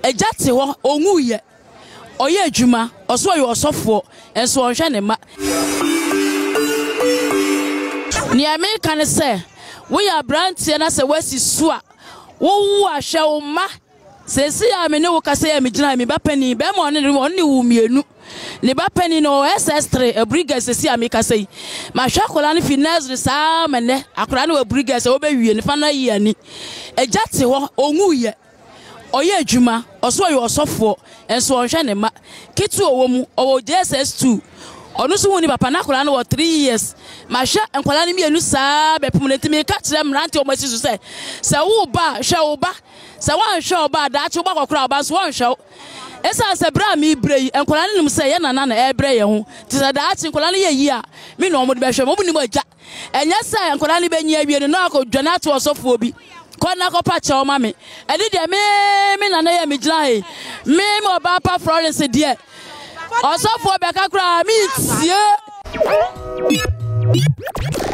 ejate ho onwuye oye adwuma oso oye osofo enso onhwe ne ma ni America ne se we are brand na se wasi so a wo ahwe wo ma sesi ya me ne wo kase ya me gina me ba pani be mo ne wo mienu ne ba pani no SS3 abriga sesi ya me kase ma hwa kola ne finesse sa me ne akora ne abriga se wo be wie ne fa na yi ani ejate ho onwuye oye adwuma oso oye osofo enso onhwe ne ma kitu owo mu owo JSS2 onu so woni papa na akora ne 3 years ma hwa enkwala ne mienu sa be pumuleti me ka kire mrante o masi so se wo ba hwa wo ba se wan hwa oba da achi oba kokora oba so wan hwa esa se bra mi brei enkola ne nim se ye nana na ebre ye ho ti se da achi enkola ne ye yi a me no mo de be hwe mo bu ni mo agya enya se enkola ne be nyi awie no akodwane ato osofo obi kona ko pa che o ma me edi de me nana ye me gina he me Obaapa Florence de osofo be kakura mi tie